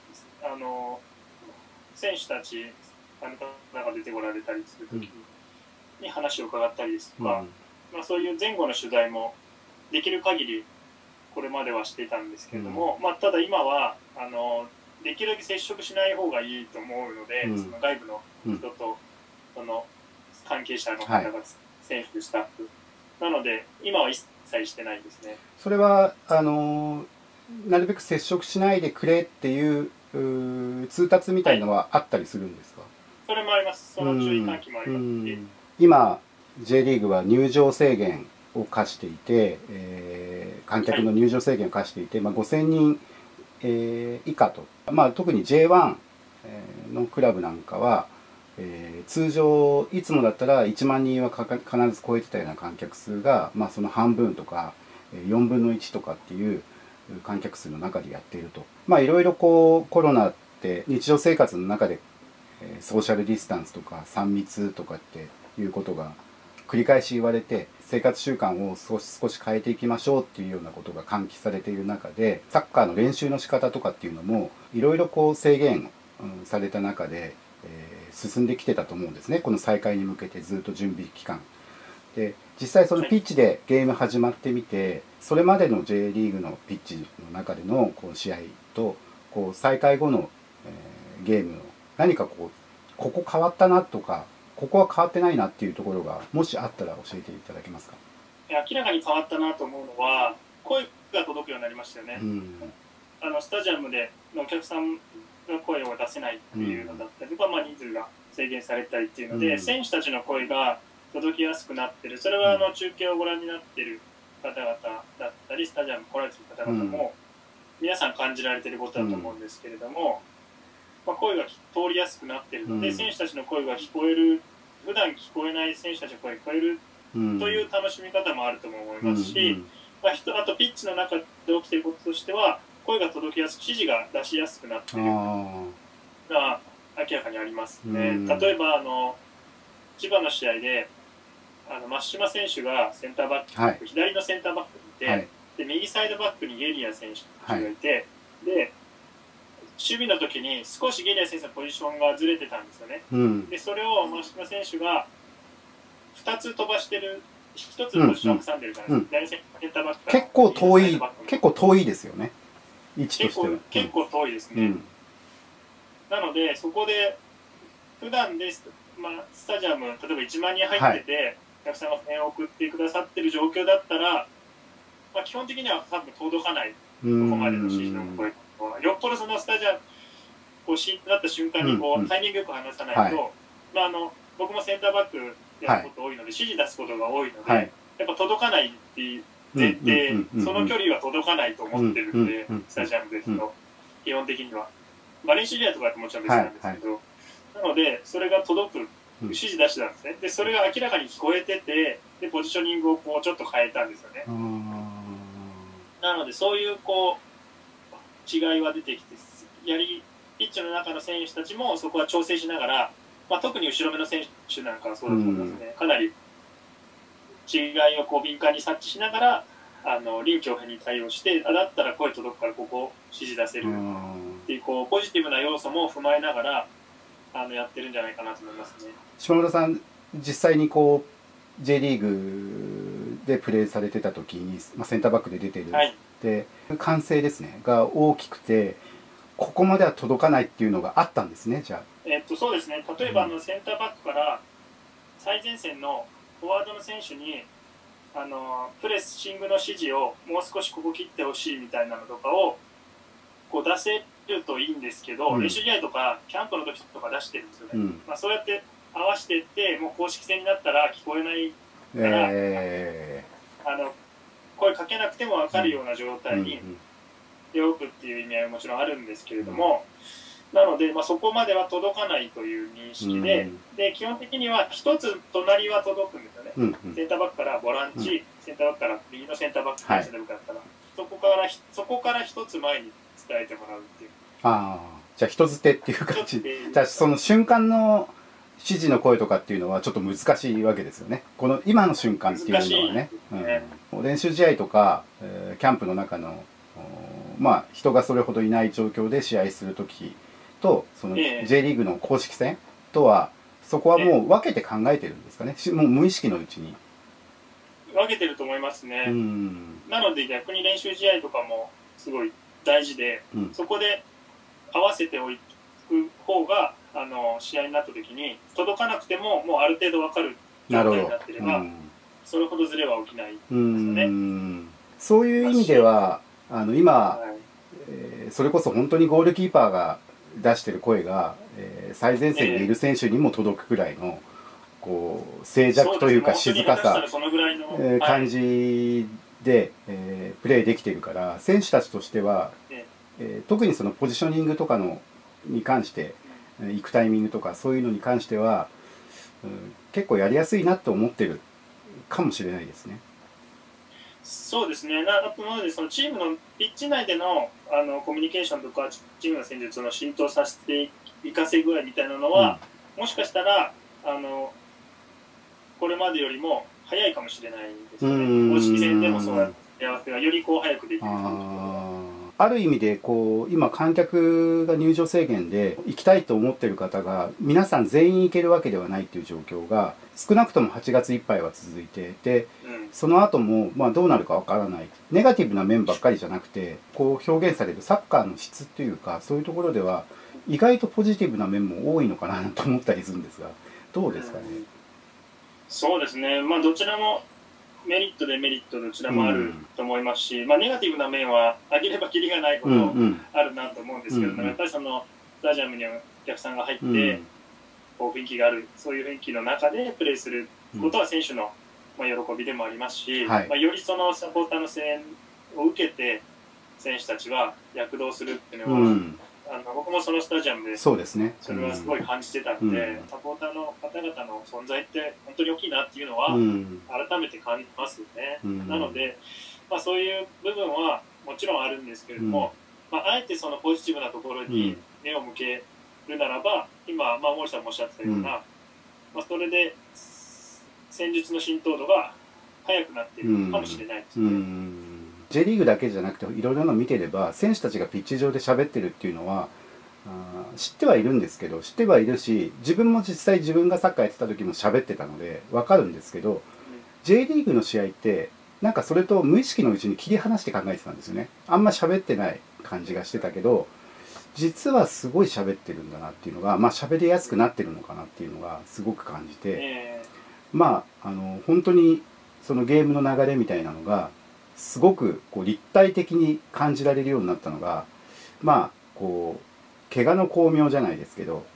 選手たちが出てこられたりするときに話を伺ったりですとか、そういう前後の取材もできる限りこれまではしていたんですけれども、ただ今はできるだけ接触しない方がいいと思うので、その外部の人とその関係者の方が選手スタッフなので今は一切してないですね。 それはなるべく接触しないでくれっていう通達みたいのはあったりするんですか？ それもあります。その注意喚起もありますし、 今 J リーグは入場制限を課していて、観客の入場制限を課していて、5000人、以下と、特に J1 のクラブなんかは、通常いつもだったら1万人は必ず超えてたような観客数が、その半分とか4分の1とかっていう観客数の中でやっていると。いろいろコロナって日常生活の中でソーシャルディスタンスとか3密とかっていうことが繰り返し言われて、生活習慣を少し変えていきましょうっていうようなことが喚起されている中で、サッカーの練習の仕方とかっていうのもいろいろ制限された中で、進んできてたと思うんですね。この再開に向けてずっと準備期間で、実際そのピッチでゲーム始まってみて、それまでの J リーグのピッチの中での試合と再開後のゲームの何かここ変わったなとか、ここは変わってないなっていうところがもしあったら教えていただけますか？ 明らかに変わったなと思うのは声が届くようになりましたよね。スタジアムでのお客さんが声を出せないっていうのだったりとか、人数が制限されたりっていうので、選手たちの声が届きやすくなってる。それは中継をご覧になってる方々だったり、スタジアム来られてる方々も皆さん感じられてることだと思うんですけれども、声が通りやすくなってるので、選手たちの声が聞こえる、普段聞こえない選手たちの声が聞こえるという楽しみ方もあると思いますし、あとピッチの中で起きていることとしては、声が届きやすく、指示が出しやすくなっているのが明らかにありますね。例えば千葉の試合で松島選手がセンターバック、左のセンターバックにいて、で右サイドバックにゲリア選手がいて、で守備の時に少しゲリア選手のポジションがずれてたんですよね。でそれを松島選手が2つ飛ばしてる、1つのポジションを挟んでるじゃないですか。左センターバックから結構遠いですよね、位置としては。 結構遠いですね。なのでそこで普段です、スタジアム例えば1万人入ってて、お客さんが声を送ってくださってる状況だったら、基本的には多分届かない、ここまでの指示の声。よっぽどそのスタジアムシーンとなった瞬間にタイミングよく離さないと、僕もセンターバックやること多いので、指示出すことが多いので、やっぱ届かないっていう前提、その距離は届かないと思ってるんで、スタジアムですと、基本的には。練習試合とかってもちろん別なんですけど、なので、それが届く、指示出してたんですね。で、それが明らかに聞こえてて、で、ポジショニングをちょっと変えたんですよね。なので、そういう違いは出てきて、ピッチの中の選手たちもそこは調整しながら、特に後ろ目の選手なんかはそうだと思いますね。かなり違いを敏感に察知しながら、臨機応変に対応して、だったら声届くからここ指示出せるっていう、ポジティブな要素も踏まえながら、やってるんじゃないかなと思いますね。 島村さん、実際にJ リーグでプレーされてた時に、センターバックで出てる、で歓声ですねが大きくて、ここまでは届かないっていうのがあったんですね。じゃあそうですね。例えばセンターバックから最前線のフォワードの選手にプレッシングの指示をもう少しここ切ってほしいみたいなのとかを出せるといいんですけど、練習試合とかキャンプの時とか出してるんですよね。そうやって合わせていって、もう公式戦になったら聞こえないから、声かけなくても分かるような状態にしておくっていう意味合いはもちろんあるんですけれども、 なので、そこまでは届かないという認識で、で基本的には一つ隣は届くんですよね、センターバックからボランチ、センターバックから右のセンターバックからセンターバックだったら、そこから一つ前に伝えてもらうっていう。 ああ、じゃあ人づてっていう感じ。じゃあその瞬間の指示の声とかっていうのはちょっと難しいわけですよね。この今の瞬間っていうのはね。練習試合とか、キャンプの中の人がそれほどいない状況で試合する時とその J リーグの公式戦とはそこはもう分けて考えてるんですかね。もう無意識のうちに。 分けてると思いますね。なので逆に練習試合とかもすごい大事で、そこで合わせておく方が試合になった時に届かなくてももうある程度分かる状態になってれば、それほどズレは起きないですよね。 そういう意味では今、それこそ本当にゴールキーパーが出してる声が、最前線にいる選手にも届くくらいのこう静寂というか静かさ、感じで、プレーできてるから選手たちとしては、特にそのポジショニングとかに関して行くタイミングとかそういうのに関しては、結構やりやすいなって思ってるかもしれないですね。 そうですね。あとなのでそのチームのピッチ内でのコミュニケーションとかチームの戦術の浸透させていかせ具合みたいなのは、もしかしたらこれまでよりも早いかもしれないですよね。公式戦でもそうやって合わせがよりこう早くできる。 ある意味でこう今観客が入場制限で行きたいと思ってる方が皆さん全員行けるわけではないっていう状況が少なくとも8月いっぱいは続いてで、その後もどうなるかわからないネガティブな面ばっかりじゃなくてこう表現されるサッカーの質っていうかそういうところでは意外とポジティブな面も多いのかなと思ったりするんですがどうですかね。 そうですね。どちらもメリットデメリットどちらもあると思いますし、ネガティブな面は挙げればきりがないほどあるなと思うんですけど、やっぱりそのスタジアムにお客さんが入って、こう雰囲気があるそういう雰囲気の中でプレーすることは選手の喜びでもありますし、よりそのサポーターの声援を受けて選手たちは躍動するっていうのは、僕もそのスタジアムでそれはすごい感じてたんで、サポーターの方々の存在って本当に大きいなっていうのは改めて感じますよね。なので、そういう部分はもちろんあるんですけれども、あえてそのポジティブなところに目を向けるならば今、森さんもおっしゃってたような、それで戦術の浸透度が速くなっているかもしれないですね。 J リーグだけじゃなくていろいろなの見てれば選手たちがピッチ上で喋ってるっていうのは知ってはいるんですけど知ってはいるし自分も実際自分がサッカーやってた時も喋ってたので分かるんですけど J リーグの試合ってなんかそれと無意識のうちに切り離して考えてたんですよね。あんま喋ってない感じがしてたけど実はすごい喋ってるんだなっていうのが喋りやすくなってるのかなっていうのがすごく感じて本当にそのゲームの流れみたいなのがすごくこう立体的に感じられるようになったのがこう怪我の巧妙じゃないですけど、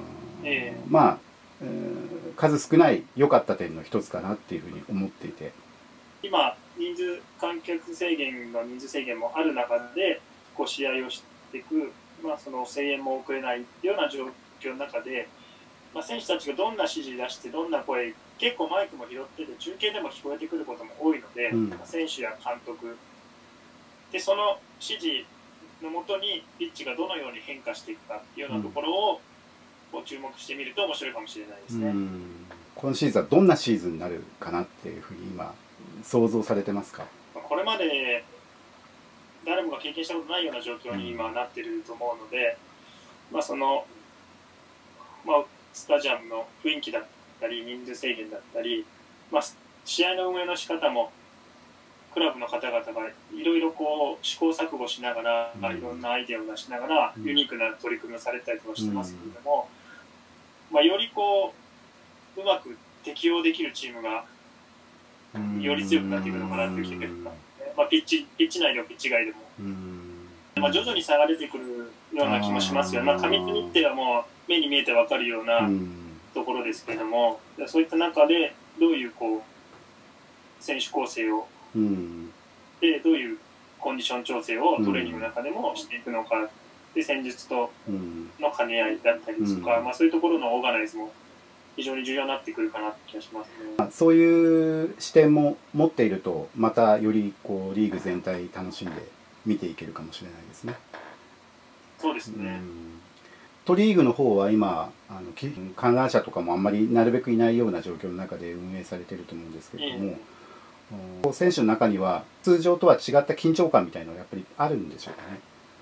数少ない良かった点の一つかなっていうふうに思っていて今観客制限の人数制限もある中でこう試合をしていく、その声援も送れないような状況の中で、選手たちがどんな指示出してどんな声結構マイクも拾ってて中継でも聞こえてくることも多いので、選手や監督でその指示のもとにピッチがどのように変化していくかっていうようなところを注目してみると面白いかもしれないですね。 今シーズンはどんなシーズンになるかなっていうふうに今想像されてますか。 これまで誰もが経験したことないような状況に今なってると思うので、そのスタジアムの雰囲気だったり人数制限だったり、試合の運営の仕方もクラブの方々がいろいろこう試行錯誤しながら、いろんなアイデアを出しながらユニークな取り組みをされたりとかしてますけれども、よりこううまく適応できるチームがより強くなっていくのかなっていう気がしますね。ピッチ内でもピッチ外でも、徐々に差が出てくるような気もしますよ。過密日程はもう目に見えて分かるようなところですけれども、そういった中でどういうこう選手構成を、でどういうコンディション調整をトレーニングの中でもしていくのかで戦術との兼ね合いだったりとか、そういうところのオーガナイズも非常に重要になってくるかなって気がしますね。 そういう視点も持っていると、またよりこうリーグ全体楽しんで見ていけるかもしれないですね。 そうですね。 都リーグの方は今観覧者とかもあんまりなるべくいないような状況の中で運営されていると思うんですけれども、選手の中には通常とは違った緊張感みたいなのがやっぱりあるんでしょうかね。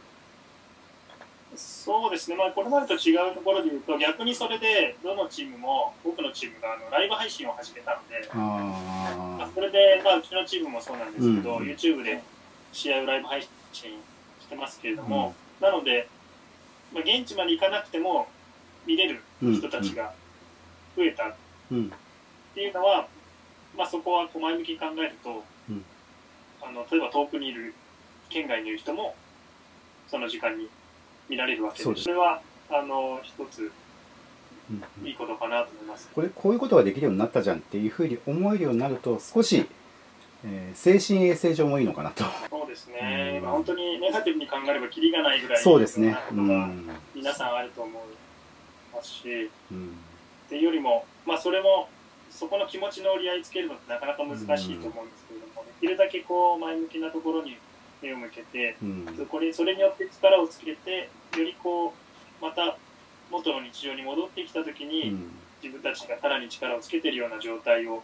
そうですね、これまでと違うところでいうと、逆にそれでどのチームも多くのチームがライブ配信を始めたので、それで、うちのチームもそうなんですけど、YouTube で試合をライブ配信してますけれども、なので、現地まで行かなくても見れる人たちが増えたっていうのは、そこは前向きに考えると、例えば遠くにいる県外にいる人もその時間に見られるわけで、それは一ついいことかなと思います。 こういうことができるようになったじゃんっていうふうに思えるようになると、少し、精神衛生上もいいのかなと。 そうですね、本当にネガティブに考えればキリがないぐらいそうですね、 皆さんあると思いますし、っていうよりも、それもそこの気持ちの折り合いつけるのってなかなか難しいと思うんですけれども、できるだけ前向きなところに目を向けて、それによって力をつけて、よりまた元の日常に戻ってきたときに、自分たちがさらに力をつけているような状態を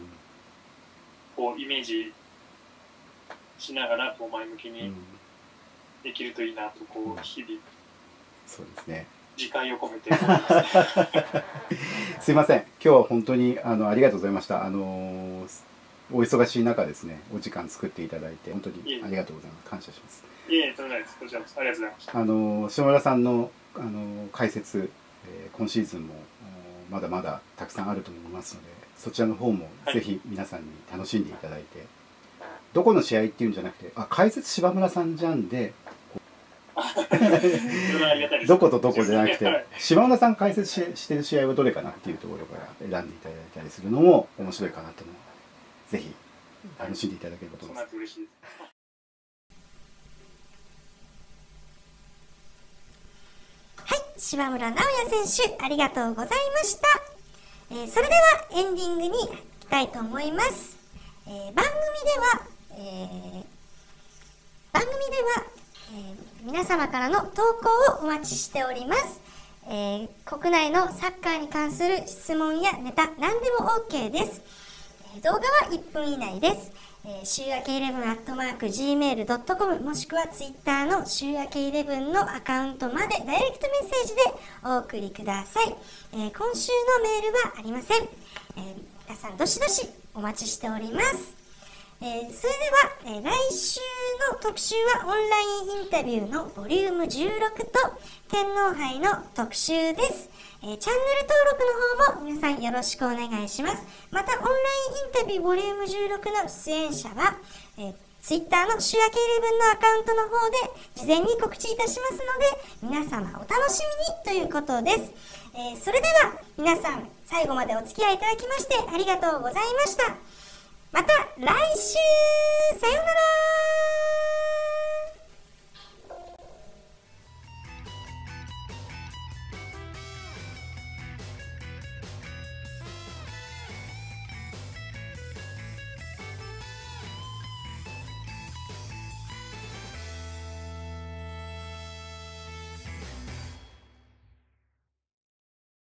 イメージしながら前向きにできるといいなと日々 そうですね、 自戒を込めて思いますね。 すいません、今日は本当にありがとうございました。お忙しい中ですね、お時間作っていただいて本当にありがとうございます。感謝します。 いえ、とんでもないです。こちらこそありがとうございました。 下村さんの解説、今シーズンもまだまだたくさんあると思いますので、そちらの方もぜひ皆さんに楽しんでいただいて、どこの試合っていうんじゃなくて、解説柴村さんじゃんでどことどこじゃなくて、柴村さん解説してる試合はどれかなっていうところから選んでいただいたりするのも面白いかなと思うので、ぜひ楽しんでいただければと思います。 はい、柴村直哉選手ありがとうございました。それではエンディングに行きたいと思います。番組では皆様からの投稿をお待ちしております。国内のサッカーに関する質問やネタ何でも OK です。動画は1分以内です。週明け11@gmail.com もしくは Twitter の週明け11のアカウントまでダイレクトメッセージでお送りください。今週のメールはありません。皆さんどしどしお待ちしております。それでは、来週の特集はオンラインインタビューのボリューム16と天皇杯の特集です。チャンネル登録の方も皆さんよろしくお願いします。またオンラインインタビューボリューム16の出演者は、Twitter の週明け11のアカウントの方で事前に告知いたしますので、皆様お楽しみにということです。それでは皆さん最後までお付き合いいただきましてありがとうございました。また来週さようなら。